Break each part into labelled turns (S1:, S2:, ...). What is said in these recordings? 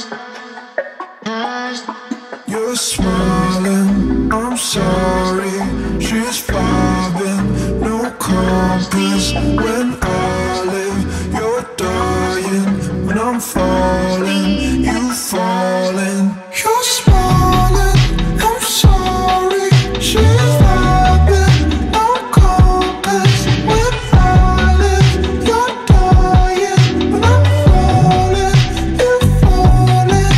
S1: You're smiling, I'm sorry. She's vibing, no compass. When I live, you're dying. When I'm falling, you falling. You're smiling, I'm sorry. She's vibing, no compass. When I live, you're dying. When I'm falling, you're falling.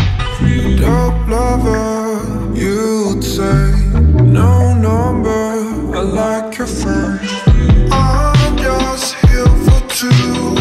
S1: Dope lover, you'd say. No number, I like your face. I'm just here for two,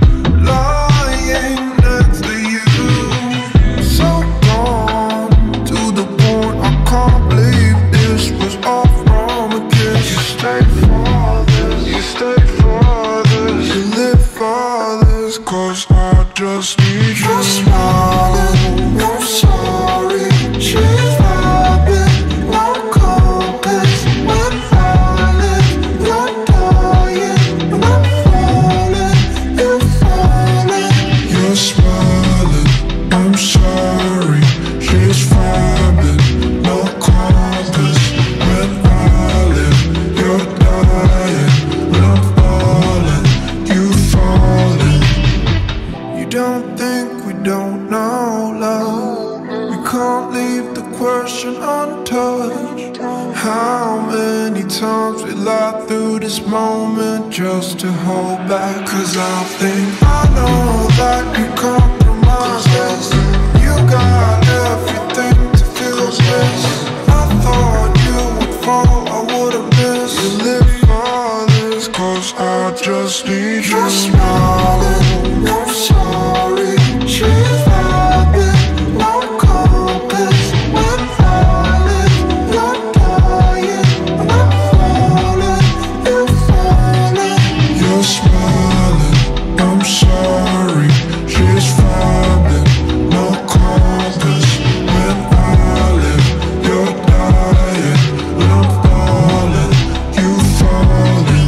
S1: lying next to you. So gone, to the point I can't believe this was all from a kiss. You stay for this, you stay for this, you live for this, 'cause I just need you. You're smiling, I'm sorry. She's vibing, no compass. When I live, you're dying. When I'm falling, you're falling. You're smiling, I'm sorry. She's vibing, no compass. When I live, you're dying. When I'm falling, you falling. You don't think we don't know love. We can't leave the question untouched. How many times we lie through this moment just to hold back? 'Cause I think I know that you compromise this. You got everything to feel this. I thought you would fall, I would've missed. You live for this, 'cause I just need you. You're smiling, I'm sorry. She's vibing, no compass. When I live, you're dying. When I'm falling, you're falling. You're smiling, I'm sorry. She's vibing, no compass. When I live, you're dying. When I'm falling, you falling.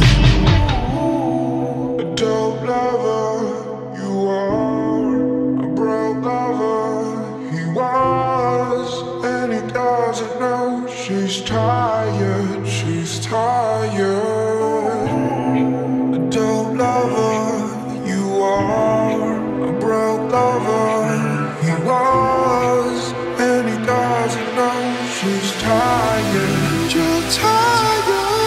S1: A dope lover, you are. A broke lover, he was. And he doesn't know she's tired, she's tired. A dope lover, you are. A broke lover, he was. And he doesn't know she's tired, you're tired.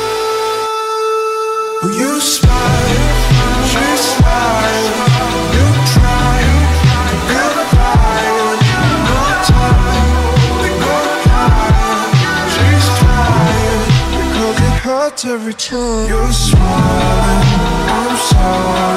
S1: You smile, she smile. You try to feel the fire. No time, no time. She's trying because it hurts every time. You're smiling, I'm sorry.